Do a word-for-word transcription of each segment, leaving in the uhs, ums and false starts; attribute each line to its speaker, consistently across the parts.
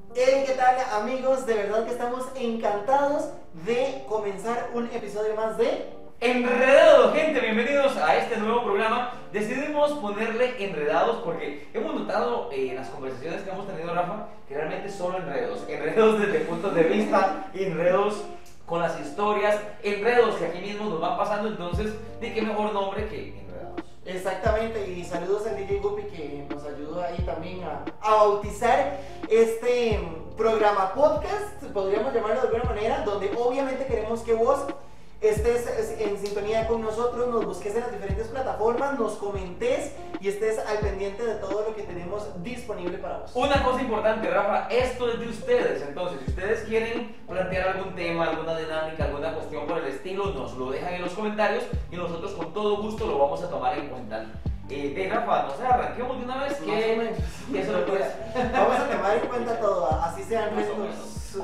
Speaker 1: Hey, ¿qué tal, amigos? De verdad que estamos encantados de comenzar un episodio más de
Speaker 2: Enredados, gente, bienvenidos a este nuevo programa. Decidimos ponerle enredados porque hemos notado eh, en las conversaciones que hemos tenido, Rafa, que realmente solo enredos. Enredos desde puntos de vista, enredos con las historias, enredos que aquí mismo nos van pasando. Entonces, ¿de qué mejor nombre que enredados?
Speaker 1: Exactamente, y saludos al D J Guppy que nos ayudó ahí también a, a bautizar este programa podcast, podríamos llamarlo de alguna manera, donde obviamente queremos que vos estés en sintonía con nosotros, nos busques en las diferentes plataformas, nos comentes y estés al pendiente de todo lo que tenemos disponible para vos.
Speaker 2: Una cosa importante, Rafa, esto es de ustedes, entonces si ustedes quieren plantear algún tema, alguna dinámica, alguna cuestión por el estilo, nos lo dejan en los comentarios y nosotros con todo gusto lo vamos a tomar en cuenta. Eh, de Rafa, no sé, arranquemos de una vez que, que eso lo puedes.
Speaker 1: Vamos a tomar en cuenta todo, así sean nuestros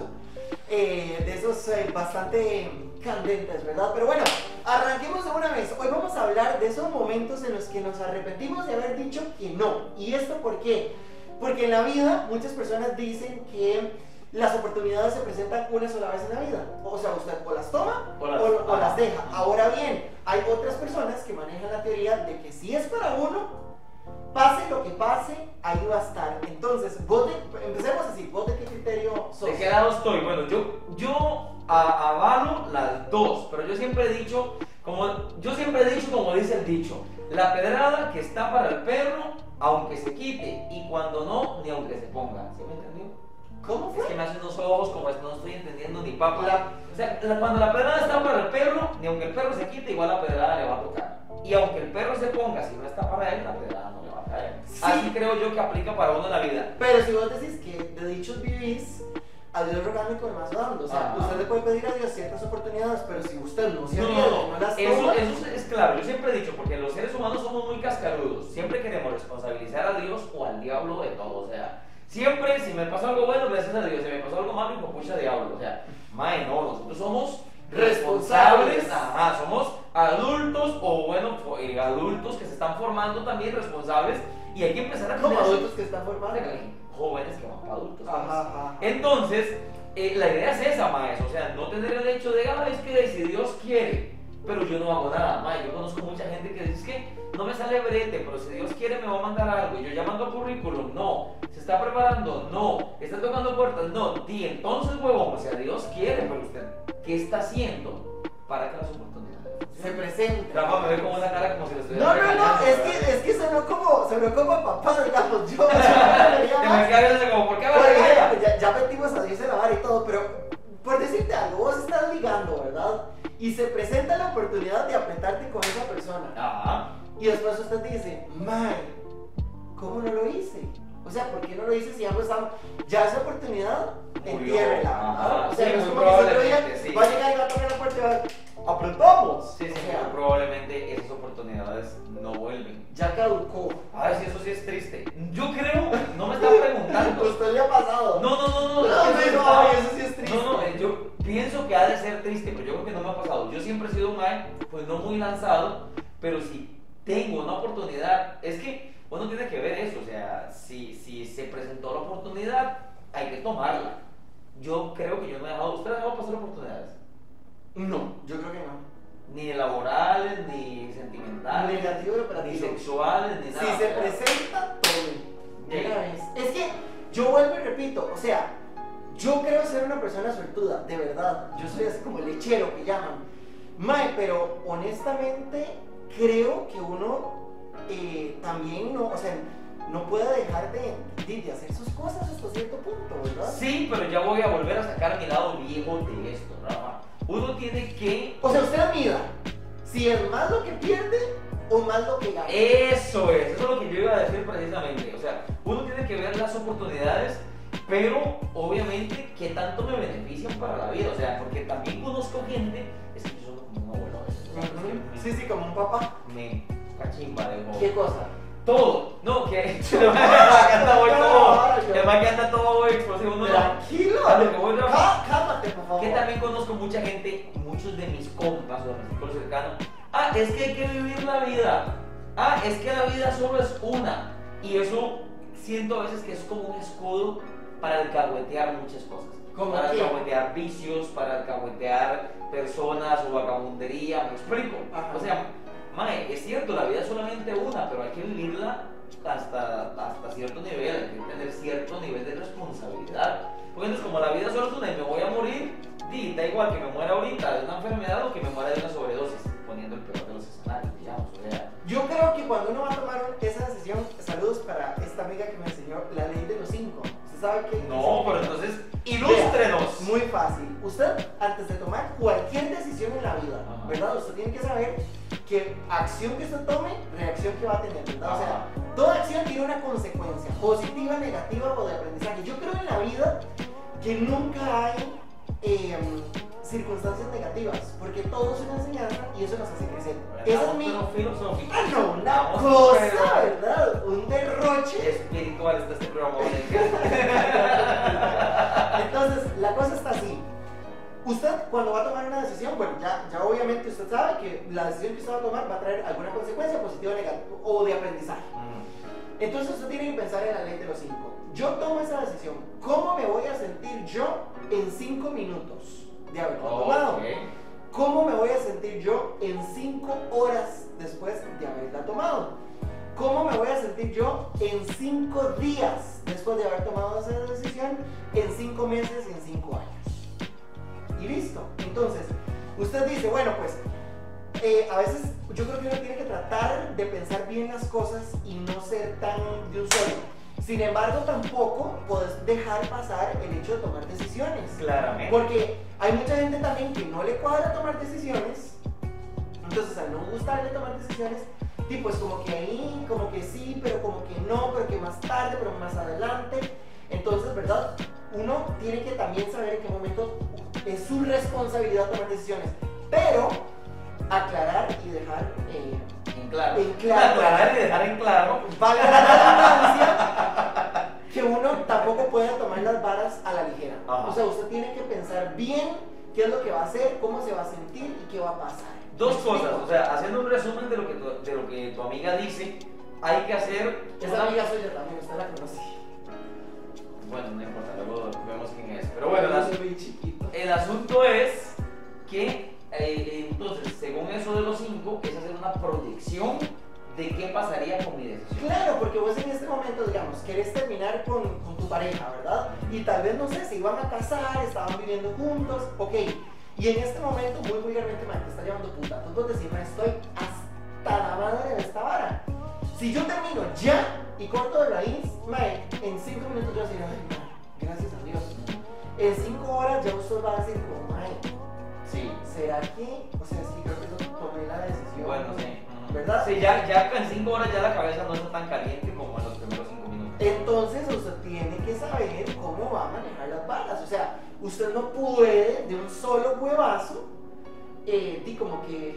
Speaker 1: eh, de esos eh, bastante candentes, ¿verdad? Pero bueno, arranquemos de una vez. Hoy vamos a hablar de esos momentos en los que nos arrepentimos de haber dicho que no. ¿Y esto por qué? Porque en la vida muchas personas dicen que las oportunidades se presentan una sola vez en la vida. O sea, usted o las toma o las, o, o las deja. Ahora bien, hay otras personas que manejan la teoría de que si es para uno, pase lo que pase, ahí va a estar. Entonces, vos de, empecemos así, ¿vos de qué criterio sos?
Speaker 2: ¿De qué lado estoy? Bueno, yo, yo a, avalo las dos, pero yo siempre he dicho, como, yo siempre he dicho como dice el dicho, la pedrada que está para el perro, aunque se quite, y cuando no, ni aunque se ponga. ¿Sí me entendió?
Speaker 1: ¿Cómo fue?
Speaker 2: Es que me hacen unos ojos como esto, no estoy entendiendo ni papa. La, o sea, la, cuando la pedrada está para el perro, ni aunque el perro se quite, igual la pedrada le va a tocar. Y aunque el perro se ponga, si no está para él, la pedrada no le va a caer.
Speaker 1: Sí.
Speaker 2: Así creo yo que aplica para uno en la vida.
Speaker 1: Pero si vos decís que de dichos vivís, a Dios rogando y con el mazo dando. O sea,
Speaker 2: Ajá.
Speaker 1: usted le puede pedir a Dios ciertas oportunidades, pero si usted no se
Speaker 2: No,
Speaker 1: arriesga, no, no las
Speaker 2: eso,
Speaker 1: toma.
Speaker 2: eso es claro. Yo siempre he dicho, porque los seres humanos somos muy cascarudos. Siempre queremos responsabilizar a Dios o al diablo de todo. O sea, siempre, si me pasó algo bueno, gracias a Dios. Si me pasó algo malo, pues pucha diablo. O sea, mae, no, nosotros somos responsables, ajá, somos adultos o bueno, eh, adultos que se están formando también responsables y hay que empezar a
Speaker 1: Como
Speaker 2: cambiar
Speaker 1: adultos que están formando.
Speaker 2: jóvenes que van para adultos.
Speaker 1: Ajá, ajá.
Speaker 2: Entonces, eh, la idea es esa, maestro, o sea, no tener el hecho de, ah, es que si Dios quiere, pero yo no hago nada, maestro. Yo conozco mucha gente que dice que no me sale brete, pero si Dios quiere me va a mandar algo, y yo ya mando currículum, no, se está preparando, no, está tocando puertas, no, di, entonces, huevón, o sea, Dios quiere, pero usted, ¿qué está haciendo para que las oportunidades
Speaker 1: Se presenta.
Speaker 2: Rafa me ve como una cara como si lo estuviera
Speaker 1: No, no, no,
Speaker 2: regañando,
Speaker 1: es
Speaker 2: ¿verdad?
Speaker 1: que, es que sonó como, sonó como a papá, digamos, yo.
Speaker 2: Que me queda viendo como, ¿por qué me regaña?
Speaker 1: ya, ya metimos a Dios en la vara y todo, pero por decirte algo, vos estás ligando, ¿verdad? Y se presenta la oportunidad de apretarte con esa persona.
Speaker 2: Ajá.
Speaker 1: Y después usted dice, mae, ¿cómo no lo hice? O sea, ¿por qué no lo hice si ambos estamos? Ya esa oportunidad,
Speaker 2: Murió.
Speaker 1: entiérrela,
Speaker 2: Ajá.
Speaker 1: ¿verdad? O sea,
Speaker 2: Sí,
Speaker 1: no es
Speaker 2: muy
Speaker 1: como que ese otro día
Speaker 2: probablemente, sí.
Speaker 1: va a llegar y va a tocar la puerta y va a apretamos.
Speaker 2: Sí, sí,
Speaker 1: O sea,
Speaker 2: muy probablemente esas oportunidades no vuelven.
Speaker 1: ya caducó.
Speaker 2: Ay, sí, eso sí es triste. Yo creo, no me están preguntando.
Speaker 1: A usted le ha pasado.
Speaker 2: No, no, no, no.
Speaker 1: No,
Speaker 2: eso
Speaker 1: no,
Speaker 2: está-
Speaker 1: no, eso sí es triste.
Speaker 2: No, no, eh, yo pienso que ha de ser triste, pero yo creo que no me ha pasado. Yo siempre he sido un mae, pues no muy lanzado, pero si tengo una oportunidad, es que uno tiene que ver eso, o sea, si, si se presentó la oportunidad, hay que tomarla. Yo creo que yo no he dejado, ¿usted ha dejado pasar oportunidades?
Speaker 1: No, yo creo que no.
Speaker 2: Ni laborales, ni sentimentales,
Speaker 1: Negativo y
Speaker 2: ni
Speaker 1: operativo.
Speaker 2: sexuales, ni nada.
Speaker 1: Si se
Speaker 2: o sea,
Speaker 1: presenta, tome.
Speaker 2: Sí.
Speaker 1: Una vez. Es que yo vuelvo y repito, o sea, yo creo ser una persona suertuda, de verdad. Yo soy así como lechero que llaman. Mae, pero honestamente creo que uno eh, también no, o sea, no puede dejar de, de, de hacer sus cosas hasta cierto punto, ¿verdad?
Speaker 2: Sí, pero ya voy a volver a sacar mi lado viejo de esto, Rafa. Uno tiene que...
Speaker 1: O sea, usted mida si es más lo que pierde o más lo que gana.
Speaker 2: Eso es, eso es lo que yo iba a decir precisamente. O sea, uno tiene que ver las oportunidades, pero obviamente qué tanto me benefician para la vida. O sea, porque también conozco gente, es que yo soy como un abuelo a veces, ¿no?
Speaker 1: Ujú.
Speaker 2: Es que
Speaker 1: Sí, sí, como un papá.
Speaker 2: me cachimba de joven.
Speaker 1: ¿Qué cosa?
Speaker 2: Todo, no, que el man que anda hoy todo, el man que anda todo hoy explosivo, no, no.
Speaker 1: Tranquilo.
Speaker 2: A lo que voy, Rafa.
Speaker 1: Cá- Cálmate, por favor.
Speaker 2: Que también conozco mucha gente, muchos de mis compas o de mi círculo cercano. Ah, es que hay que vivir la vida. Ah, es que la vida solo es una. Y eso siento a veces que es como un escudo para alcahuetear muchas cosas.
Speaker 1: ¿Cómo
Speaker 2: Para
Speaker 1: qué?
Speaker 2: alcahuetear vicios, para alcahuetear personas o vagabundería, ¿me explico?
Speaker 1: Ajá.
Speaker 2: O sea, mae, es cierto, la vida es solamente una, pero hay que vivirla hasta, hasta cierto nivel, hay que tener cierto nivel de responsabilidad. Porque entonces, como la vida solo es una y me voy a morir, di, da igual que me muera ahorita de una enfermedad o que me muera de una sobredosis, poniendo el peor de los escenarios, digamos. O sea,
Speaker 1: Yo creo que cuando uno va a tomar esa decisión, saludos para esta amiga que me enseñó la ley de los cinco. ¿Usted sabe qué?
Speaker 2: no, pero entonces, ilústrenos.
Speaker 1: Muy fácil. Usted, antes de tomar cualquier decisión en la vida,
Speaker 2: Ajá.
Speaker 1: ¿verdad? Usted tiene que saber que acción que usted tome, reacción que va a tener, ¿verdad? O sea,
Speaker 2: Ajá.
Speaker 1: toda acción tiene una consecuencia, positiva, negativa o de aprendizaje. Yo creo en la vida que nunca hay eh, circunstancias negativas, porque todo es una enseñanza y eso nos hace crecer. Esa es mi...
Speaker 2: Pero filosófico.
Speaker 1: Ah, no, una
Speaker 2: Vamos,
Speaker 1: cosa,
Speaker 2: pero-
Speaker 1: ¿verdad? Un derroche.
Speaker 2: Espiritual está este programa.
Speaker 1: Entonces, la cosa está así. Usted, cuando va a tomar una decisión, bueno, ya, ya obviamente usted sabe que la decisión que usted va a tomar va a traer alguna consecuencia positiva o negativa o de aprendizaje. Entonces, usted tiene que pensar en la ley de los cinco. Yo tomo esa decisión. ¿Cómo me voy a sentir yo en cinco minutos de haberlo tomado?
Speaker 2: Ok.
Speaker 1: ¿Cómo me voy a sentir yo en cinco horas después de haberla tomado? ¿Cómo me voy a sentir yo en cinco días después de haber tomado esa decisión? En cinco meses y en cinco años. Y listo. Entonces, usted dice, bueno, pues, eh, a veces yo creo que uno tiene que tratar de pensar bien las cosas y no ser tan de un solo. Sin embargo, tampoco puedes dejar pasar el hecho de tomar decisiones.
Speaker 2: Claramente.
Speaker 1: Porque hay mucha gente también que no le cuadra tomar decisiones. Entonces, al no gustarle tomar decisiones, y pues como que ahí, como que sí, pero como que no, pero que más tarde, pero más adelante. Entonces, ¿verdad? Uno tiene que también saber en qué momento es su responsabilidad tomar decisiones. Pero aclarar y dejar eh,
Speaker 2: En claro.
Speaker 1: en claro.
Speaker 2: Aclarar y dejar en claro.
Speaker 1: valga la redundancia, que uno tampoco puede tomar las varas a la ligera.
Speaker 2: Ajá.
Speaker 1: O sea, usted tiene que pensar bien qué es lo que va a hacer, cómo se va a sentir y qué va a pasar.
Speaker 2: Dos
Speaker 1: ¿Me
Speaker 2: cosas,
Speaker 1: explico?
Speaker 2: o sea, haciendo un resumen de lo que tu, de lo que tu amiga dice, hay que hacer.
Speaker 1: Esa
Speaker 2: una-
Speaker 1: amiga suya también, usted la conoce.
Speaker 2: Bueno, no importa, luego vemos quién es. Pero bueno,
Speaker 1: Yo
Speaker 2: las-
Speaker 1: soy muy chiquito.
Speaker 2: el asunto es que, eh, entonces, según eso de los cinco, es hacer una proyección de qué pasaría con mi decisión.
Speaker 1: Claro, porque vos en este momento, digamos, querés terminar con, con tu pareja, ¿verdad? Y tal vez, no sé, se iban a casar, estaban viviendo juntos, ok. Y en este momento, muy vulgarmente, man, te está llevando puta. Tú puedes decir, man, estoy hasta la madre de esta vara. Si yo termino ya y corto de raíz, man, en cinco minutos yo voy a decir, ay, man, gracias a Dios. En cinco horas ya usted va a decir, como, man,
Speaker 2: Sí.
Speaker 1: ¿será que? O sea, sí, creo que yo tomé la decisión.
Speaker 2: Bueno, sí.
Speaker 1: ¿Verdad?
Speaker 2: Sí, ya, ya en cinco horas ya la cabeza no está tan caliente como en los primeros cinco minutos.
Speaker 1: Entonces usted tiene que saber cómo va a manejar las balas. O sea, usted no puede de un solo huevazo, eh, di como que,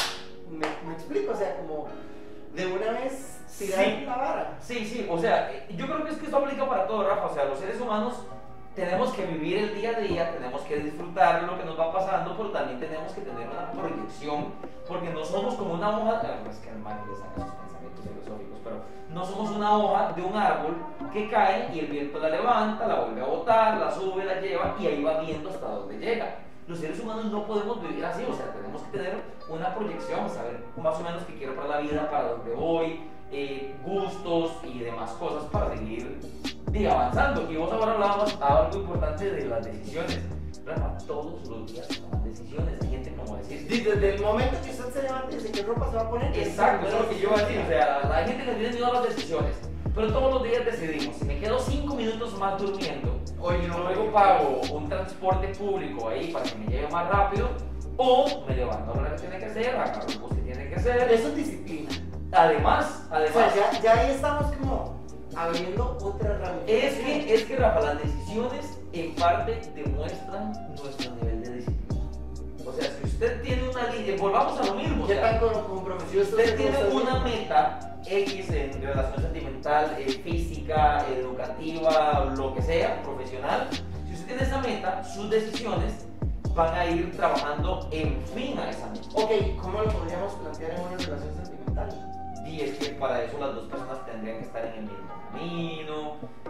Speaker 1: me, me explico, o sea, como de una vez tirar
Speaker 2: Sí.
Speaker 1: la vara.
Speaker 2: Sí, sí, o sea, eh, yo creo que es que esto aplica para todo, Rafa. O sea, los seres humanos tenemos que vivir el día a día, tenemos que disfrutar lo que nos va pasando, pero también tenemos que tener una proyección, porque no somos como una hoja, ah, es que el mal le saca sus pensamientos filosóficos, pero no somos una hoja de un árbol que cae y el viento la levanta, la vuelve a botar, la sube, la lleva y ahí va viendo hasta dónde llega. Los seres humanos no podemos vivir así, o sea, tenemos que tener una proyección, saber más o menos qué quiero para la vida, para dónde voy, eh, gustos y demás cosas para seguir y avanzando. Y vos ahora hablabas algo importante de las decisiones. Rafa, todos los días se toman decisiones. Hay gente como decir,
Speaker 1: Di- Desde el momento que usted se levanta y dice qué ropa se va a poner.
Speaker 2: exacto, eso es lo que yo iba a decir. O sea, la gente le tiene miedo a las decisiones. Pero todos los días decidimos, si me quedo cinco minutos más durmiendo,
Speaker 1: Oye, no,
Speaker 2: luego pago un transporte público ahí para que me lleve más rápido, o me levanto a lo que tiene que hacer, agarro el bus que tiene que hacer.
Speaker 1: eso es disciplina.
Speaker 2: Además,
Speaker 1: O
Speaker 2: además,
Speaker 1: sea, ya, ya ahí estamos como abriendo otra ramificación.
Speaker 2: es que, es que Rafa, las decisiones en parte demuestran nuestro nivel de disciplina. O sea, si usted tiene una línea, volvamos a lo mismo. O
Speaker 1: ¿Qué
Speaker 2: sea,
Speaker 1: tan comprometido
Speaker 2: si usted
Speaker 1: está
Speaker 2: tiene
Speaker 1: con usted
Speaker 2: una
Speaker 1: mismo?
Speaker 2: meta X en relación sentimental, eh, física, educativa, lo que sea, profesional, si usted tiene esa meta, sus decisiones van a ir trabajando en fin a esa meta.
Speaker 1: Ok, ¿cómo lo podríamos plantear en una relación sentimental?
Speaker 2: Y es que para eso las dos personas tendrían que estar en el mismo camino,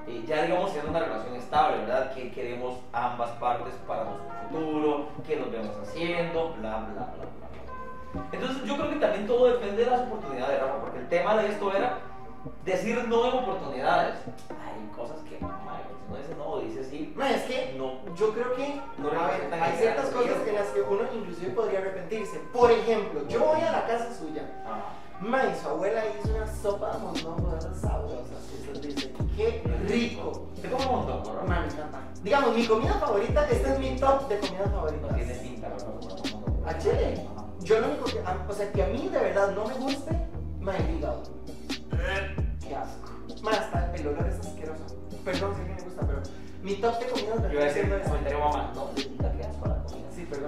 Speaker 2: eh, ya digamos siendo una relación estable, ¿verdad? Que queremos ambas partes para nuestro futuro, que nos vemos haciendo, bla, bla, bla, bla, bla. Entonces yo creo que también todo depende de las oportunidades, Rafa, porque el tema de esto era decir no en oportunidades. Hay cosas que, madre, si no dice no, dice sí.
Speaker 1: No, es que
Speaker 2: no.
Speaker 1: yo creo que
Speaker 2: No
Speaker 1: a ver,
Speaker 2: representan
Speaker 1: hay
Speaker 2: el
Speaker 1: ciertas
Speaker 2: caso,
Speaker 1: cosas
Speaker 2: ¿sí?
Speaker 1: en las que uno inclusive podría arrepentirse. Por ejemplo, yo voy a la casa suya.
Speaker 2: Ajá.
Speaker 1: Ma, y su abuela hizo una sopa de mondongo de esas sabrosas. Que usted dice, qué rico.
Speaker 2: Te como un montón, ¿no?
Speaker 1: Ma, me encanta. Digamos, mi comida favorita, este es mi top de comidas
Speaker 2: No
Speaker 1: favoritas.
Speaker 2: tiene pinta, ¿verdad?
Speaker 1: ¿A Chile? Yo lo único que, a- o sea, que a mí de verdad no me guste, ma, el hígado. Qué asco. Ma, hasta el olor es asqueroso. Perdón si a alguien le gusta, pero mi top de comidas
Speaker 2: Yo
Speaker 1: me
Speaker 2: iba a decir,
Speaker 1: siendo ese.
Speaker 2: comentario mamá, no, le diga que asco la comida.
Speaker 1: Sí, perdón.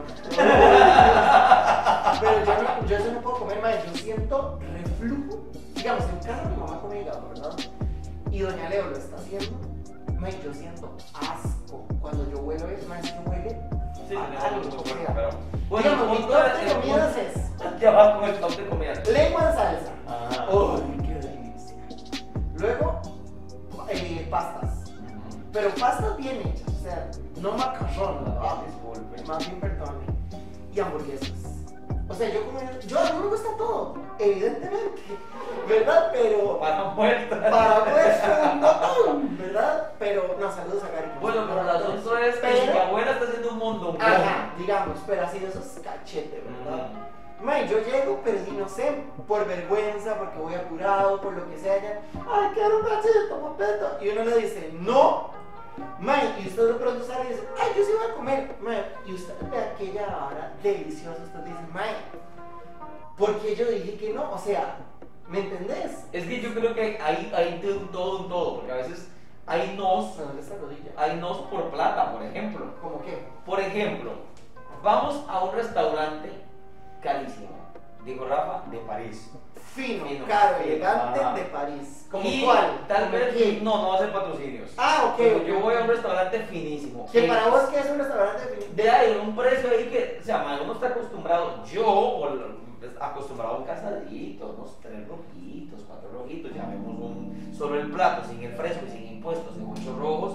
Speaker 1: Pero yo, no, yo eso no puedo comer, madre. Yo siento reflujo. Digamos, en casa mi mamá come hígado, ¿verdad? Y doña Leo lo está haciendo. Madre, yo siento asco. Cuando yo huelo eso, madre, es que huele
Speaker 2: Sí,
Speaker 1: a
Speaker 2: tenemos
Speaker 1: algo,
Speaker 2: mucho
Speaker 1: o
Speaker 2: cuerpo,
Speaker 1: sea.
Speaker 2: pero... Bueno,
Speaker 1: Digamos, mi
Speaker 2: el
Speaker 1: top
Speaker 2: punto
Speaker 1: de
Speaker 2: era- el
Speaker 1: comidas
Speaker 2: punto-
Speaker 1: es
Speaker 2: Ya vas con el top de comidas.
Speaker 1: lengua en salsa.
Speaker 2: Ajá.
Speaker 1: ¡Uy, qué delicia! Luego, eh, pastas. Pero pastas bien hechas, o sea, no macarrón,
Speaker 2: No,
Speaker 1: ¿verdad?
Speaker 2: disculpe.
Speaker 1: Más bien perdone. Y hamburguesas. O sea, yo como. Yo a mí me gusta todo, evidentemente, ¿verdad? Pero.
Speaker 2: Para muertas.
Speaker 1: Para pues un botón, ¿verdad? Pero no, saludos a Gary.
Speaker 2: Bueno, pero el asunto es que
Speaker 1: Pero-
Speaker 2: si mi abuela está haciendo un montón.
Speaker 1: Ajá, digamos, pero así de esos cachetes, ¿verdad? May, yo llego, pero si no sé, por vergüenza, porque voy apurado, por lo que sea, ya, ay, quiero un cachito, papeto. Y uno le dice, no. May, y usted de pronto sale y dice, ay, yo sí voy a comer. May, y usted ve aquella vara deliciosa, usted dice, May, ¿por qué yo dije que no? O sea, ¿me entendés?
Speaker 2: Es que yo creo que hay, hay de un todo, un todo, porque a veces hay nos,
Speaker 1: Me duele esta rodilla.
Speaker 2: hay nos por plata, por ejemplo.
Speaker 1: ¿Cómo qué?
Speaker 2: Por ejemplo, vamos a un restaurante carísimo, dijo Rafa, de París.
Speaker 1: Fino,
Speaker 2: Fino,
Speaker 1: caro,
Speaker 2: fino,
Speaker 1: elegante,
Speaker 2: ajá.
Speaker 1: de París. ¿Como
Speaker 2: Y
Speaker 1: cuál?
Speaker 2: tal
Speaker 1: ¿Como
Speaker 2: vez,
Speaker 1: qué?
Speaker 2: no, no va a ser patrocinios.
Speaker 1: Ah, ok.
Speaker 2: Pero
Speaker 1: ok,
Speaker 2: yo voy a un
Speaker 1: ok.
Speaker 2: restaurante finísimo.
Speaker 1: Que
Speaker 2: Eh,
Speaker 1: para vos, ¿qué es un restaurante fino?
Speaker 2: De ahí, un precio ahí que, o sea, man, uno está acostumbrado, yo, o lo- pues, acostumbrado a un casadito, unos tres rojitos, cuatro rojitos, ya vemos un, solo el plato, sin el fresco y sin impuestos, en ocho rojos.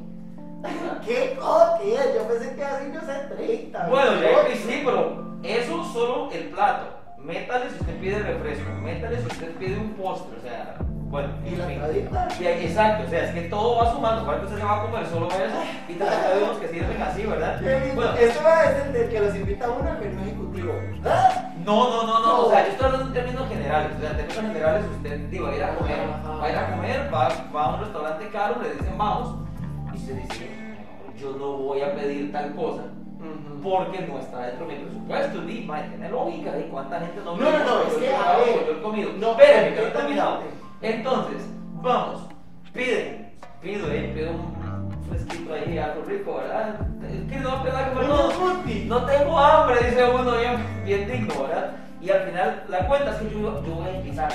Speaker 1: ¿Qué cosa? Yo pensé que así no sé, treinta.
Speaker 2: Bueno, ya
Speaker 1: veintiocho.
Speaker 2: que sí, pero eso solo el plato. Métale si usted pide refresco, métale si usted pide un postre, o sea, bueno,
Speaker 1: ¿Y
Speaker 2: en
Speaker 1: la
Speaker 2: fin.
Speaker 1: entradita?
Speaker 2: Y ahí- exacto, o sea, es que todo va sumando. ¿Cuál que usted se va a comer solo eso? Y también hay unos que sirven así, ¿verdad?
Speaker 1: Qué lindo.
Speaker 2: Bueno,
Speaker 1: Eso es el de que los invita a uno al menú ejecutivo. ¿Ah?
Speaker 2: no, no, no, no, o sea, yo estoy hablando en términos generales. O sea, en términos generales, usted digo, va a ir a comer,
Speaker 1: Ajá.
Speaker 2: va a ir a comer, va, va a un restaurante caro, le dicen vamos, y usted dice, yo no voy a pedir tal cosa
Speaker 1: Ujú.
Speaker 2: porque no está dentro de mi presupuesto. Y madre, tiene lógica, ¿y cuánta gente no
Speaker 1: No, no, no, es
Speaker 2: yo
Speaker 1: que,
Speaker 2: he
Speaker 1: a
Speaker 2: pagado,
Speaker 1: ver,
Speaker 2: yo he comido?
Speaker 1: no,
Speaker 2: Espérame, que no he
Speaker 1: completamente.
Speaker 2: terminado. Entonces, vamos, piden, pido, eh, pido un fresquito ahí, algo rico, ¿verdad? Es que no, ¿verdad? Como
Speaker 1: Unos
Speaker 2: no,
Speaker 1: smoothie.
Speaker 2: no tengo hambre, dice uno bien, bien digno, ¿verdad? Y al final, la cuenta es que yo, yo voy a invitar.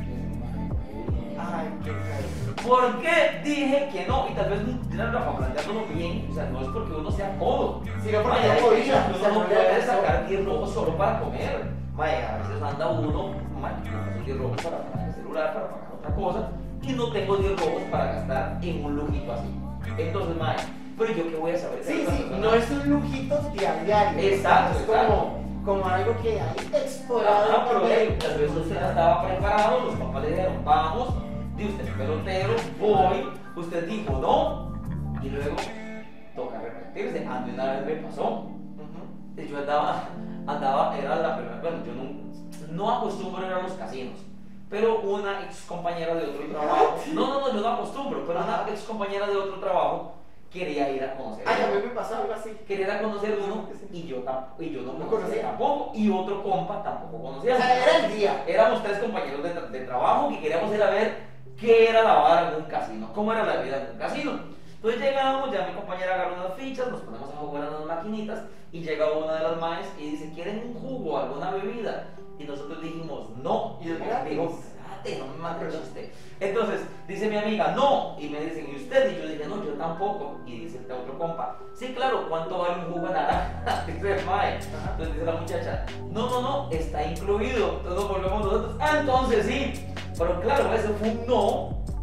Speaker 1: Ay, qué caro.
Speaker 2: ¿Por qué dije que no? Y tal vez dirán, Rafa, planteándolo bien, o sea, no es porque uno sea codo.
Speaker 1: Sí, no, porque
Speaker 2: Vaya,
Speaker 1: no
Speaker 2: hay
Speaker 1: podía,
Speaker 2: veces que
Speaker 1: o sea,
Speaker 2: uno no
Speaker 1: no le
Speaker 2: puede
Speaker 1: alcanzó.
Speaker 2: sacar diez rojos solo para comer. Vaya, a veces anda uno, vaya, yo tengo diez rojos para pagar el celular, para pagar otra cosa, y no tengo diez rojos para gastar en un lujito así. Entonces, vaya, pero yo qué voy a saber.
Speaker 1: Sí, sí, no es un lujito diario.
Speaker 2: Exacto,
Speaker 1: Es como, como algo que hay explorado.
Speaker 2: Ah, pero
Speaker 1: también.
Speaker 2: hey, tal vez usted ya estaba preparado, los papás le dijeron, vamos, y usted es pelotero, voy, usted dijo no, y luego toca arrepentirse. A mí una vez me pasó,
Speaker 1: Ujú.
Speaker 2: yo andaba, andaba, era la primera, bueno, yo no, no acostumbro ir a los casinos, pero una ex compañera de otro trabajo, no, no, no, yo no acostumbro, pero una ex compañera de otro trabajo quería ir a conocer.
Speaker 1: Ay, a mí me pasó algo así.
Speaker 2: Quería ir a conocer uno y yo, tam- y yo no
Speaker 1: No
Speaker 2: conocía
Speaker 1: conocía.
Speaker 2: tampoco, y otro compa tampoco
Speaker 1: O
Speaker 2: conocía.
Speaker 1: sea, era el día.
Speaker 2: Éramos tres compañeros de, tra- de trabajo que queríamos ir a ver qué era la vara en un casino, cómo era la vida en un casino. Entonces llegamos, ya mi compañera agarró unas fichas, nos ponemos a jugar en unas maquinitas y llega una de las maes y dice, ¿quieren un jugo, alguna bebida? Y nosotros dijimos, no.
Speaker 1: Y es gratis.
Speaker 2: Digo, espérate, no me mate chiste. Entonces, dice mi amiga, no. Y me dicen, ¿y usted? Y yo dije, no, yo tampoco. Y dice este otro compa, sí, claro, ¿cuánto vale un jugo de naranja? Dice el mae. Entonces dice la muchacha, no, no, no, está incluido. Entonces nos volvemos nosotros, ah, entonces sí. Pero claro, ese fue un no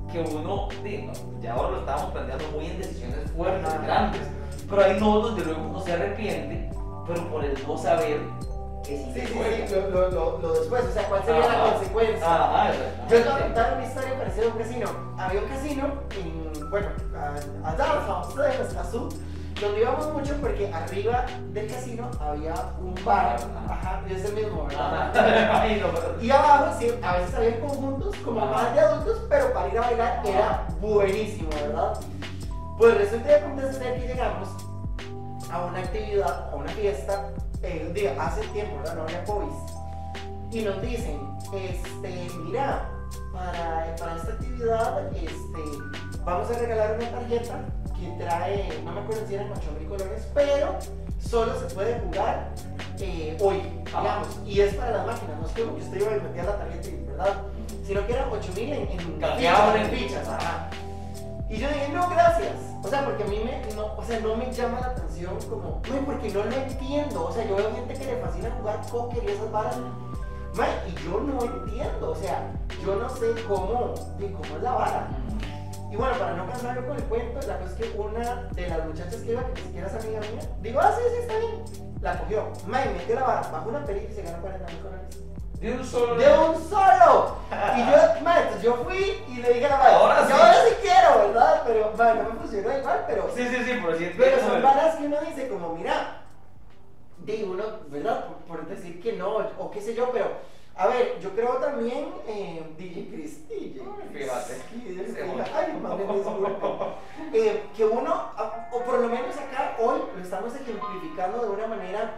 Speaker 2: que uno, digo, ya ahora lo estábamos planteando muy en decisiones fuertes,
Speaker 1: Ajá.
Speaker 2: grandes, pero hay no donde luego uno se arrepiente, pero por el no saber que sí,
Speaker 1: Sí,
Speaker 2: se
Speaker 1: sí,
Speaker 2: juega.
Speaker 1: sí, lo, lo, lo, lo después, o sea, ¿cuál sería
Speaker 2: Ajá.
Speaker 1: la consecuencia?
Speaker 2: Ajá,
Speaker 1: Yo te voy a
Speaker 2: exactamente.
Speaker 1: contar una historia parecida a un casino. Había un casino en, bueno, a- allá, a ustedes, en Escazú, donde íbamos mucho porque arriba del casino había un bar.
Speaker 2: Ajá.
Speaker 1: Ajá, y es el mismo, ¿verdad?
Speaker 2: Ajá. Ay, no, pero-
Speaker 1: Y abajo, sí, a veces había conjuntos como
Speaker 2: Ajá.
Speaker 1: más de adultos, pero para ir a bailar era buenísimo, ¿verdad? Pues resulta que acontece ser que llegamos a una actividad, a una fiesta, eh, un día, hace tiempo, ¿verdad? No había COVID. Y nos dicen, este, mira, para, para esta actividad, este, vamos a regalar una tarjeta que trae, no me acuerdo si eran ocho mil colores, pero solo se puede jugar eh, hoy,
Speaker 2: Ajá.
Speaker 1: digamos, y es para las máquinas, no es como que usted iba y metía la tarjeta, y- ¿verdad? Sino que eran ocho mil en, en
Speaker 2: Canjeable.
Speaker 1: fichas, en fichas, ajá. Y yo dije, no, gracias. O sea, porque a mí me, no, o sea, no me llama la atención como, "Mae, porque no lo entiendo". O sea, yo veo gente que le fascina jugar póker y esas varas. Mae, y yo no entiendo. O sea, yo no sé cómo, ni cómo es la vara. Y bueno, para no cansarlo con el cuento, la cosa es que una de las muchachas que iba, que ni siquiera es amiga mía, digo, ah, sí, sí, está bien. La cogió. Mae, metió la vara, bajó una pelita y se ganó cuarenta mil dólares.
Speaker 2: De un solo.
Speaker 1: ¡De un solo! Y yo, mae, entonces yo fui y le dije a la madre,
Speaker 2: Ahora
Speaker 1: yo
Speaker 2: sí.
Speaker 1: ahora sí quiero, ¿verdad? Pero, mae, no me funcionó igual, pero...
Speaker 2: Sí, sí, sí, pero sí.
Speaker 1: Pero son varas que uno dice como, mira, digo uno, ¿verdad? Por, por decir que no, o qué sé yo, pero, a ver, yo creo también, eh, D J Chris, D J Chris,
Speaker 2: Fíjate.
Speaker 1: sí,
Speaker 2: Se
Speaker 1: fíjate, ay, mami, disculpe. Eh, que uno, a- o por lo menos acá hoy, lo estamos ejemplificando de una manera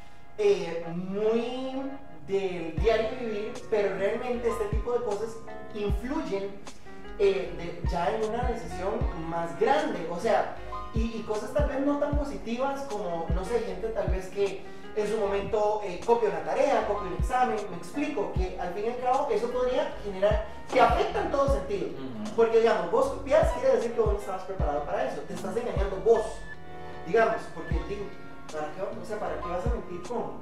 Speaker 1: eh, muy del diario vivir, pero realmente este tipo de cosas influyen eh, de- ya en una decisión más grande, o sea, y, y cosas tal vez no tan positivas como, no sé, gente tal vez que en su momento eh, copia una tarea, copia un examen, me explico, que al fin y al cabo eso podría generar, que afecta en todo sentido,
Speaker 2: Ujú.
Speaker 1: porque digamos, vos copias quiere decir que vos no estabas preparado para eso, te estás engañando vos, digamos, porque digo, ¿para qué, o sea, ¿para qué vas a mentir con,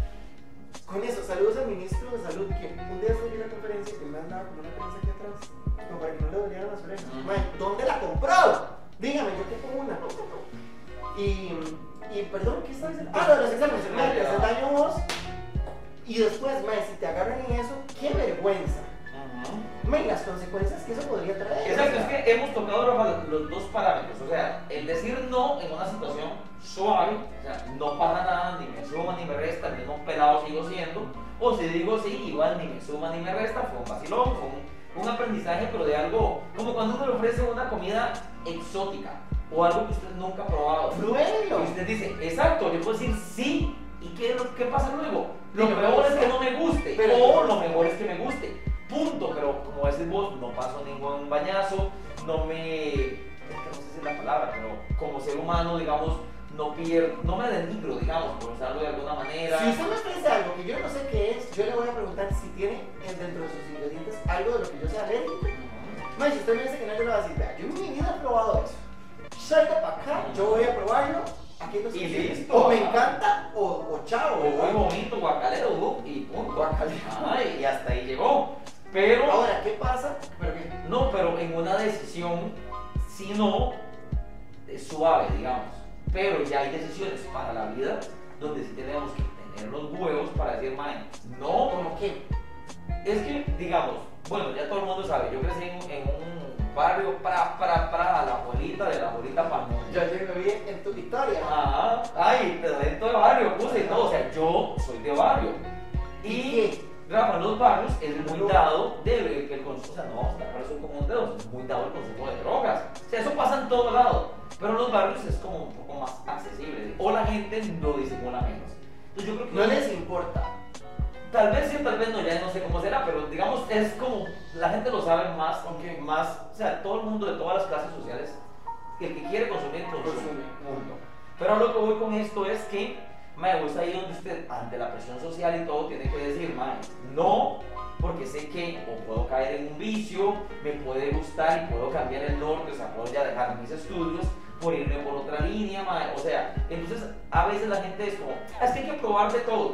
Speaker 1: con eso? Saludos al ministro de salud, que un día estoy en una conferencia que me han dado como una prensa aquí atrás, como para que no le dolieran las orejas.
Speaker 2: Ujú.
Speaker 1: Mae, ¿dónde la compró? Dígame, yo te pongo una. Y, y perdón, ¿qué estaba diciendo? Ah, lo de los exámenes, mae, te haces daño vos. Y después, mae, si te agarran en eso, qué vergüenza.
Speaker 2: Ujú.
Speaker 1: Mae, las consecuencias que eso podría traer.
Speaker 2: Exacto,
Speaker 1: o
Speaker 2: es
Speaker 1: sea.
Speaker 2: que hemos tocado Rafa, los dos parámetros, o sea, el decir no en una situación suave, o sea, no pasa nada, ni me suma ni me resta, el mismo pelado sigo siendo, o si digo sí, igual ni me suma ni me resta, fue un vacilón, fue un, un aprendizaje, pero de algo, como cuando uno le ofrece una comida exótica, o algo que usted nunca ha probado,
Speaker 1: Pruébenlo.
Speaker 2: y usted dice, exacto, yo puedo decir sí, ¿y qué, es lo- qué pasa luego? Lo
Speaker 1: Sí,
Speaker 2: peor es
Speaker 1: pero-
Speaker 2: que no me guste,
Speaker 1: pero-
Speaker 2: o lo mejor es que me guste. Punto, pero como decís vos, no paso ningún bañazo, no me. Es que no sé si es la palabra, pero como ser humano, digamos, no pierdo, no me denigro, digamos, por usarlo de alguna manera.
Speaker 1: Si usted me ofrece algo que yo no sé qué es, yo le voy a preguntar si tiene eh, dentro de sus ingredientes algo de lo que yo sea alérgico.
Speaker 2: Ujú.
Speaker 1: Mae, si usted me dice que no, yo le voy a decir, vea, yo en mi vida he probado eso. Salga para acá, yo voy a probarlo. Aquí no sé
Speaker 2: Y
Speaker 1: qué.
Speaker 2: listo.
Speaker 1: O me encanta o, o chao.
Speaker 2: O muy
Speaker 1: ¿verdad?
Speaker 2: bonito, guacalero, uh, y punto.
Speaker 1: Guacalero.
Speaker 2: Ay, y hasta ahí llegó. Pero.
Speaker 1: Ahora, ¿qué pasa? ¿Pero qué?
Speaker 2: No, pero en una decisión, si no, es suave, digamos. Pero ya hay decisiones para la vida donde sí tenemos que tener los huevos para decir, mae, no.
Speaker 1: ¿Cómo qué?
Speaker 2: Es que, digamos, bueno, ya todo el mundo sabe, yo crecí en, en un barrio para, para, para, la abuelita de la abuelita Palmón.
Speaker 1: Yo ayer me vi en tu victoria.
Speaker 2: Ajá, ay, pero dentro de barrio puse y todo, o sea, yo soy de barrio. Y
Speaker 1: ¿Qué?
Speaker 2: Rafa, en los barrios es muy dado de, el, el consumo, o sea, no vamos a tapar eso como un dedo, es muy dado el consumo de drogas. O sea, eso pasa en todo lado, pero en los barrios es como un poco más accesible, o la gente lo disimula menos. Entonces yo creo que
Speaker 1: No les importa.
Speaker 2: tal vez sí, tal vez no, ya no sé cómo será, pero digamos, es como, la gente lo sabe más,
Speaker 1: Ok.
Speaker 2: más, o sea, todo el mundo de todas las clases sociales, que el que quiere consumir, consume,
Speaker 1: Consume.
Speaker 2: punto. Pero a lo que voy con esto es que, mae, es ahí donde usted, ante la presión social y todo, tiene que decir, mae, no, porque sé que o puedo caer en un vicio, me puede gustar y puedo cambiar el norte, o sea, puedo ya dejar mis estudios por irme por otra línea, mae, o sea, entonces a veces la gente es como, es que hay que probar de todo,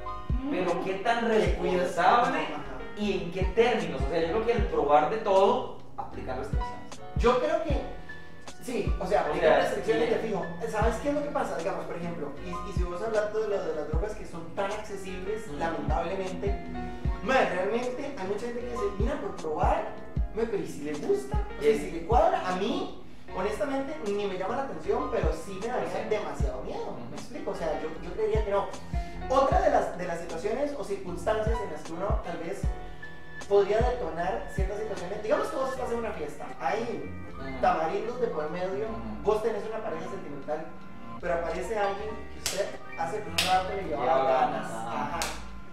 Speaker 2: pero qué tan responsable
Speaker 1: Ajá.
Speaker 2: y en qué términos, o sea, yo creo que el probar de todo, aplicar restricciones.
Speaker 1: Yo creo que sí, o sea,
Speaker 2: O
Speaker 1: aplicar
Speaker 2: sea,
Speaker 1: restricciones
Speaker 2: sí.
Speaker 1: de fijo. ¿Sabes qué es lo que pasa? Digamos, por ejemplo, y, y si vos hablas de lo de las drogas que son tan accesibles,
Speaker 2: Mm.
Speaker 1: lamentablemente, man, realmente hay mucha gente que dice, mira, por probar, man, pero ¿y si le gusta? O sea,
Speaker 2: Sí.
Speaker 1: si le cuadra, a mí, honestamente, ni me llama la atención, pero sí me daría
Speaker 2: Sí.
Speaker 1: demasiado miedo.
Speaker 2: Mm.
Speaker 1: ¿Me explico? O sea, yo, yo creería que no. Otra de las, de las situaciones o circunstancias en las que uno tal vez podría detonar ciertas situaciones, digamos que vos estás en una fiesta, hay tamarindos de por medio,
Speaker 2: Ujú.
Speaker 1: vos tenés una pareja sentimental, pero aparece alguien que usted hace un rato le llevaba
Speaker 2: Lleva
Speaker 1: ganas.
Speaker 2: ganas, ajá.
Speaker 1: Ajá.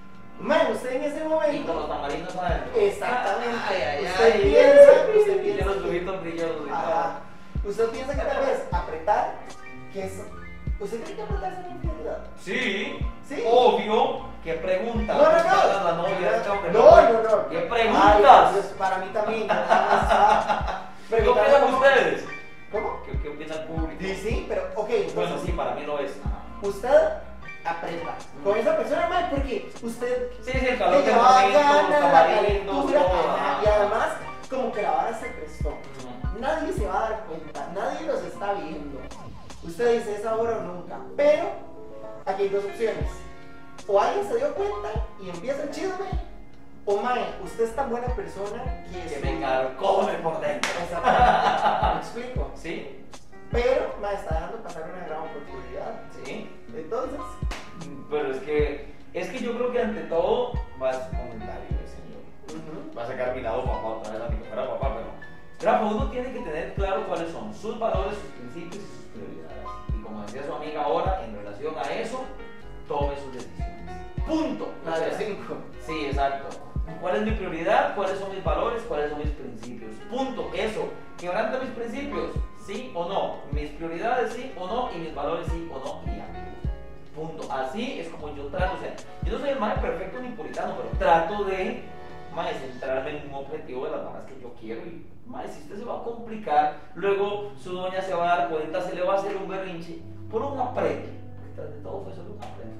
Speaker 1: Man, usted en ese
Speaker 2: Y con
Speaker 1: momento,
Speaker 2: los tamarindos adentro.
Speaker 1: exactamente,
Speaker 2: Ay, ay,
Speaker 1: usted
Speaker 2: ay.
Speaker 1: piensa, usted
Speaker 2: Y
Speaker 1: piensa
Speaker 2: los
Speaker 1: que-
Speaker 2: tubitos brillosos y todo.
Speaker 1: ajá. Usted piensa que tal vez apretar, que es, ¿usted cree que apretarse es una infidelidad?
Speaker 2: Sí,
Speaker 1: Sí.
Speaker 2: obvio. ¿Qué pregunta?
Speaker 1: No, no, no.
Speaker 2: La novia, este hombre,
Speaker 1: No, no, no.
Speaker 2: ¿Qué
Speaker 1: Ay,
Speaker 2: preguntas?
Speaker 1: Dios, para mí también. yo nada más
Speaker 2: ¿Qué
Speaker 1: preguntaba
Speaker 2: opinan
Speaker 1: cómo-
Speaker 2: ustedes?
Speaker 1: ¿Cómo?
Speaker 2: ¿Qué, qué opina el público?
Speaker 1: Sí, sí, pero ok, entonces,
Speaker 2: Bueno, sí, para mí lo es. Ajá.
Speaker 1: usted aprieta con esa persona, man, porque usted
Speaker 2: Sí, sí, el
Speaker 1: le
Speaker 2: calor del
Speaker 1: llevaba
Speaker 2: momento,
Speaker 1: ganas,
Speaker 2: los
Speaker 1: la
Speaker 2: tamarindos,
Speaker 1: calentura,
Speaker 2: todo.
Speaker 1: ajá,
Speaker 2: ajá.
Speaker 1: y además, como que la vara se prestó.
Speaker 2: Ujú.
Speaker 1: Nadie se va a dar cuenta, nadie los está viendo. Usted dice, es ahora o nunca. Pero, aquí hay dos opciones. O alguien se dio cuenta y empieza el chisme, o mae, usted es tan buena persona que...
Speaker 2: Que
Speaker 1: su-
Speaker 2: me carcome por dentro.
Speaker 1: Exactamente. ¿Me explico?
Speaker 2: ¿Sí?
Speaker 1: Pero, mae, está dejando pasar una gran oportunidad.
Speaker 2: Sí.
Speaker 1: Entonces,
Speaker 2: Pero es que, es que yo creo que ante todo va a ser un comentario del señor.
Speaker 1: ujú,
Speaker 2: Va a sacar mi lado papá otra vez a mi que fuera papá, pero Rafa, uno tiene que tener claro cuáles son sus valores, sus principios y sus prioridades. Y como decía su amiga ahora, en relación a eso, tome sus decisiones. Punto.
Speaker 1: la
Speaker 2: O
Speaker 1: de
Speaker 2: sea,
Speaker 1: cinco.
Speaker 2: sí, exacto. ¿Cuál es mi prioridad? ¿Cuáles son mis valores? ¿Cuáles son mis principios? Punto. Eso. ¿Quebranta mis principios? ¿Sí o no? ¿Mis prioridades sí o no? ¿Y mis valores sí o no? Y ya. Punto. Así es como yo trato. O sea, yo no soy el más perfecto ni puritano, pero trato de mae, centrarme en un objetivo de las varas que yo quiero. Y mae, si usted se va a complicar, luego su doña se va a dar cuenta, se le va a hacer un berrinche por un aprete. Porque tras de todo fue solo un aprete.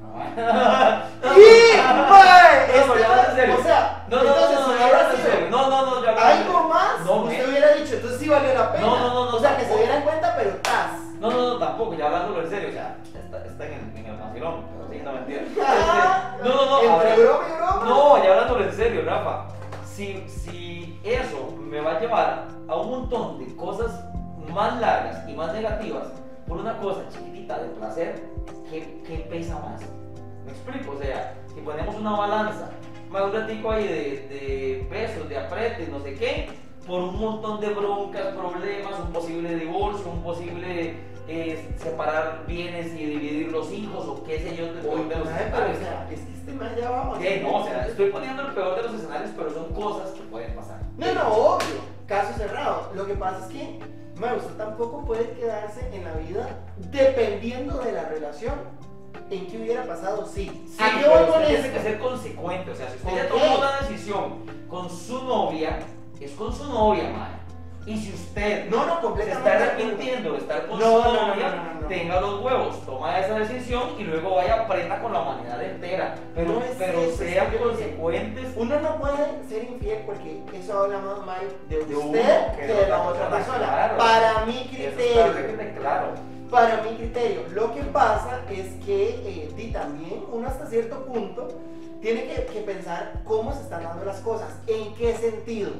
Speaker 1: ¡Y, mae!
Speaker 2: No, pero
Speaker 1: Este
Speaker 2: ya hablas en
Speaker 1: mae,
Speaker 2: serio.
Speaker 1: o sea,
Speaker 2: No, no, no,
Speaker 1: entonces,
Speaker 2: no,
Speaker 1: si
Speaker 2: no,
Speaker 1: hubiera
Speaker 2: ya en
Speaker 1: sido
Speaker 2: serio. No, no, no, ya hablas en
Speaker 1: algo
Speaker 2: serio.
Speaker 1: más,
Speaker 2: No,
Speaker 1: usted
Speaker 2: me-
Speaker 1: hubiera dicho, entonces sí valió la pena.
Speaker 2: No, no, no, no,
Speaker 1: o sea, que se
Speaker 2: tampoco.
Speaker 1: dieran cuenta, pero tas.
Speaker 2: No, no, no, tampoco, ya hablándolo en serio, o sea, está, está en el, en el vacilón, pero sí, no mentira.
Speaker 1: Ah,
Speaker 2: Este, no, no, no,
Speaker 1: Entre
Speaker 2: habla-
Speaker 1: broma y broma.
Speaker 2: no, ya hablándolo en serio, Rafa. Si, si eso me va a llevar a un montón de cosas más largas y más negativas por una cosa chiquitita de placer, ¿qué, qué pesa más? ¿Me explico? O sea, si ponemos una balanza, más un ratico ahí de, de pesos, de apretes, no sé qué, por un montón de broncas, problemas, un posible divorcio, un posible eh, separar bienes y dividir los hijos o qué sé yo, de,
Speaker 1: Uy,
Speaker 2: de los
Speaker 1: mae, pero, o
Speaker 2: escenarios.
Speaker 1: sea, es que este man ya vamos.
Speaker 2: Eh, no, o sea, estoy poniendo el peor de los escenarios, pero son cosas que pueden pasar.
Speaker 1: No, no, obvio. Caso cerrado. Lo que pasa es que, mae, usted tampoco puede quedarse en la vida dependiendo de la relación. ¿En qué hubiera pasado? Sí.
Speaker 2: Sí,
Speaker 1: ¿A qué
Speaker 2: pero
Speaker 1: voy
Speaker 2: usted
Speaker 1: con
Speaker 2: tiene
Speaker 1: esto?
Speaker 2: que ser consecuente. O sea, si usted ya
Speaker 1: ¿Por
Speaker 2: tomó
Speaker 1: qué?
Speaker 2: una decisión con su novia, es con su novia, madre. Y si usted
Speaker 1: No, no,
Speaker 2: se
Speaker 1: completamente.
Speaker 2: está
Speaker 1: de acuerdo.
Speaker 2: arrepintiendo de estar con
Speaker 1: No,
Speaker 2: su
Speaker 1: no, no,
Speaker 2: novia,
Speaker 1: no, no, no.
Speaker 2: tenga los huevos, toma esa decisión y luego vaya aprenda con la humanidad entera. Pero,
Speaker 1: No es
Speaker 2: pero
Speaker 1: eso,
Speaker 2: sean
Speaker 1: es que yo-
Speaker 2: consecuentes.
Speaker 1: Uno no puede ser infiel porque eso habla más mal de
Speaker 2: De
Speaker 1: usted
Speaker 2: uno
Speaker 1: que de la otra persona.
Speaker 2: claro.
Speaker 1: Para mi
Speaker 2: Eso
Speaker 1: criterio.
Speaker 2: está requete claro.
Speaker 1: Para mi criterio, lo que pasa es que eh, y también uno hasta cierto punto tiene que, que pensar cómo se están dando las cosas, en qué sentido,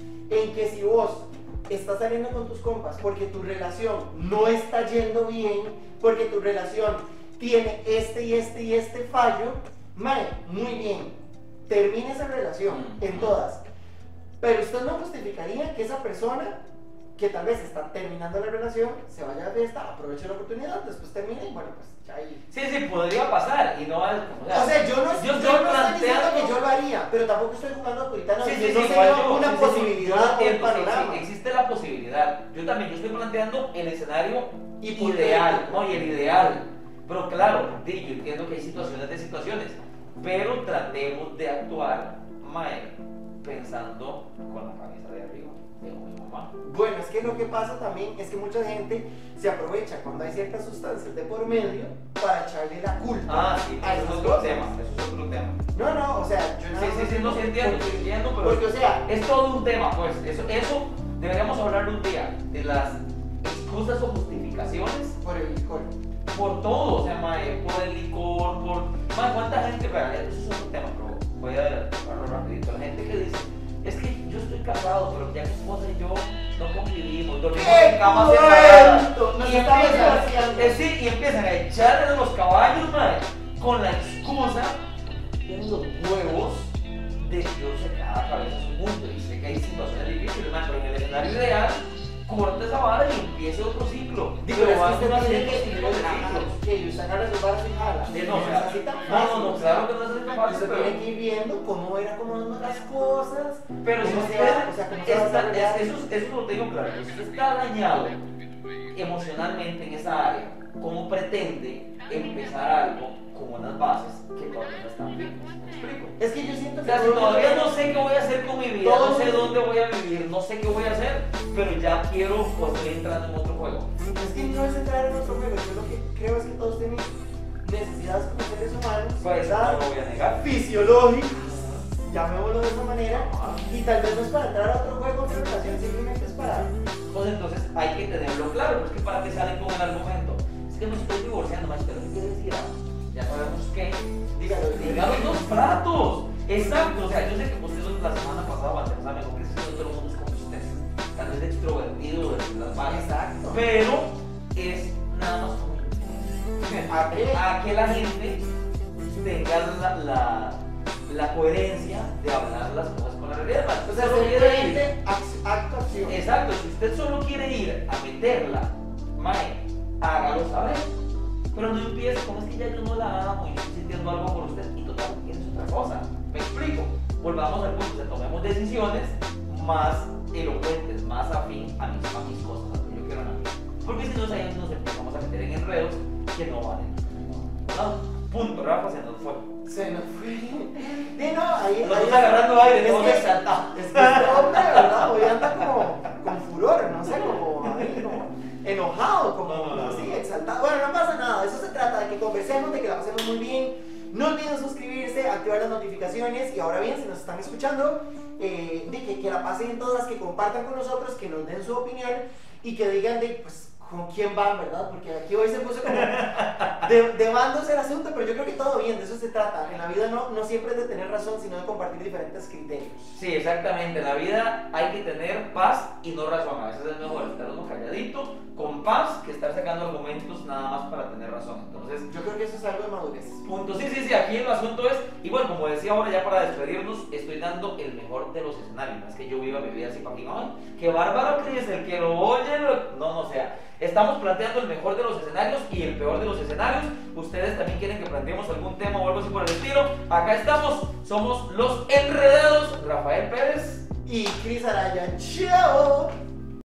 Speaker 1: en que si vos estás saliendo con tus compas porque tu relación no está yendo bien, porque tu relación tiene este y este y este fallo, mae, muy bien, termine esa relación en todas, pero usted no justificaría que esa persona que tal vez está terminando la relación, se vaya a la fiesta, aproveche la oportunidad, después termine y bueno, pues ya ahí.
Speaker 2: Sí, sí, podría pasar y no es.
Speaker 1: O sea, yo no,
Speaker 2: yo
Speaker 1: yo
Speaker 2: estoy
Speaker 1: no estoy diciendo
Speaker 2: planteando-
Speaker 1: que yo lo haría, pero tampoco estoy jugando a puritano.
Speaker 2: Sí,
Speaker 1: de
Speaker 2: sí,
Speaker 1: que
Speaker 2: sí,
Speaker 1: no
Speaker 2: igual
Speaker 1: sería
Speaker 2: yo,
Speaker 1: una
Speaker 2: sí, sí, sí,
Speaker 1: posibilidad
Speaker 2: yo
Speaker 1: o un
Speaker 2: entiendo, sí,
Speaker 1: panorama.
Speaker 2: sí, existe la posibilidad. Yo también, yo estoy planteando el escenario
Speaker 1: Hipotético.
Speaker 2: ideal, no, y el ideal. Pero claro, sí, yo entiendo que hay situaciones de situaciones, pero tratemos de actuar, mae, pensando con la cabeza de arriba, digo mi mamá.
Speaker 1: Bueno, es que lo que pasa también es que mucha gente se aprovecha cuando hay ciertas sustancias de por medio para echarle la culpa
Speaker 2: Ah, sí,
Speaker 1: a
Speaker 2: eso
Speaker 1: esas
Speaker 2: es otro
Speaker 1: cosas.
Speaker 2: tema, eso es otro tema.
Speaker 1: No, no, o sea, yo nada
Speaker 2: Sí, sí,
Speaker 1: más
Speaker 2: sí, no, sí
Speaker 1: digo
Speaker 2: entiendo,
Speaker 1: porque-
Speaker 2: sí entiendo, pero
Speaker 1: Porque, o sea,
Speaker 2: es todo un tema, pues, eso, eso deberíamos hablar un día de las excusas o justificaciones
Speaker 1: Por el licor.
Speaker 2: por todo, o sea, mae, por el licor, por... Mae, ¿cuánta gente? Vea, eso es otro tema, pero voy a hablarlo rapidito. La gente que dice, es que yo estoy casado, pero ya mi esposa y yo no convivimos, dormimos en camas separadas.
Speaker 1: Nos
Speaker 2: Y
Speaker 1: estamos
Speaker 2: empiezan,
Speaker 1: divorciando.
Speaker 2: eh, sí, y empiezan a echarle a los caballos, mae, con la excusa de los huevos de que yo sé cada cabeza es un mundo y sé que hay situaciones difíciles, mae, pero en el escenario ideal, corta esa vara y empiece otro ciclo.
Speaker 1: Digo,
Speaker 2: Pero
Speaker 1: es
Speaker 2: van
Speaker 1: que
Speaker 2: a
Speaker 1: usted
Speaker 2: ser
Speaker 1: tiene que
Speaker 2: ciclos de ciclos.
Speaker 1: que sacar las varas y jala.
Speaker 2: Sí, no, o
Speaker 1: No
Speaker 2: sea,
Speaker 1: es así tan
Speaker 2: no,
Speaker 1: fácil.
Speaker 2: no, no, claro que no es así tan fácil,
Speaker 1: Usted
Speaker 2: pero-
Speaker 1: tiene que ir viendo cómo ir acomodando las cosas.
Speaker 2: Pero si
Speaker 1: cómo
Speaker 2: usted
Speaker 1: se va, o sea, cómo se va a
Speaker 2: está,
Speaker 1: desarrollar.
Speaker 2: es- eso, eso lo tengo claro, si usted está dañado emocionalmente en esa área, ¿cómo pretende empezar algo con unas bases que todavía no están firmes? ¿Me explico?
Speaker 1: Es que yo siento
Speaker 2: O
Speaker 1: que
Speaker 2: sea, si
Speaker 1: todo-
Speaker 2: todavía no sé qué voy a hacer con mi vida,
Speaker 1: Todo-
Speaker 2: no sé dónde voy a vivir, no sé qué voy a hacer, pero ya quiero o estoy entrando en otro juego.
Speaker 1: Es que no es entrar en otro juego. Yo lo que creo es que todos tenemos necesidades como seres humanos,
Speaker 2: Pues
Speaker 1: ¿verdad?
Speaker 2: no lo voy a negar.
Speaker 1: Fisiológicas, llamémoslo de esa manera, y tal vez no es para entrar a otro juego, otra relación, simplemente es para...
Speaker 2: Pues entonces hay que tenerlo claro, pero es que para que salen con el argumento. Es que me estoy divorciando, maestro, ¿qué quiere decir? Ah, ya sabemos qué.
Speaker 1: Dígalo,
Speaker 2: Diga los dos platos. Exacto, o sea, yo sé que usted la semana pasada, antes, o sea, mejor que si todo el mundo es como usted. Tal vez extrovertido de las varas.
Speaker 1: Exacto.
Speaker 2: Pero es nada más como
Speaker 1: ¿A qué?
Speaker 2: a que la gente tenga la, la, la coherencia de hablar las cosas con la realidad.
Speaker 1: O sea,
Speaker 2: Solo
Speaker 1: ser
Speaker 2: quiere ir-
Speaker 1: coherente, ac- acto, acción.
Speaker 2: Exacto, si usted solo quiere ir a meterla, mae, hágalo saber. Pero no empiece con es que ya yo no la amo y estoy sintiendo algo por usted y total, es otra cosa. Me explico. Volvamos al punto, o sea, tomemos decisiones más elocuentes, más afín a mis, a mis cosas, a lo que yo quiero en la vida. Porque si no, ahí nos empezamos a meter en enredos que no valen. No, punto, Rafa, se nos fue.
Speaker 1: Se nos fue. Sí, no, ahí.
Speaker 2: Nos
Speaker 1: ahí
Speaker 2: está agarrando aire,
Speaker 1: es
Speaker 2: todo
Speaker 1: que-
Speaker 2: exaltado.
Speaker 1: Es que este hombre, ¿verdad? Hoy anda como con furor, no sé, como ahí, como enojado, como
Speaker 2: No, no, no,
Speaker 1: así,
Speaker 2: no.
Speaker 1: exaltado. Bueno, no pasa nada, de eso se trata, de que conversemos, de que la pasemos muy bien. No olviden suscribirse, activar las notificaciones y ahora bien, si nos están escuchando, eh, de que, que la pasen todas, que compartan con nosotros, que nos den su opinión y que digan de, pues, con quién van, ¿verdad? Porque aquí hoy se puso como de, de bandos el asunto, pero yo creo que todo bien, de eso se trata. En la vida no, no siempre es de tener razón, sino de compartir diferentes criterios.
Speaker 2: Sí, exactamente. En la vida hay que tener paz y no razón. A veces es mejor estar uno calladito, con paz, que estar sacando argumentos nada más para tener razón. Entonces,
Speaker 1: Yo creo que eso es algo de madurez.
Speaker 2: punto. Sí, sí, sí, aquí el asunto es, y bueno, como decía ahora ya para despedirnos, estoy dando el mejor de los escenarios. No es que yo viva mi vida así para que no, que bárbaro Cris, el que lo oye, lo... no, no, o sea, estamos planteando el mejor de los escenarios y el peor de los escenarios. Ustedes también quieren que planteemos algún tema o algo así por el estilo. Acá estamos, somos los enredados, Rafael Pérez.
Speaker 1: Y Cris Araya, ¡chao!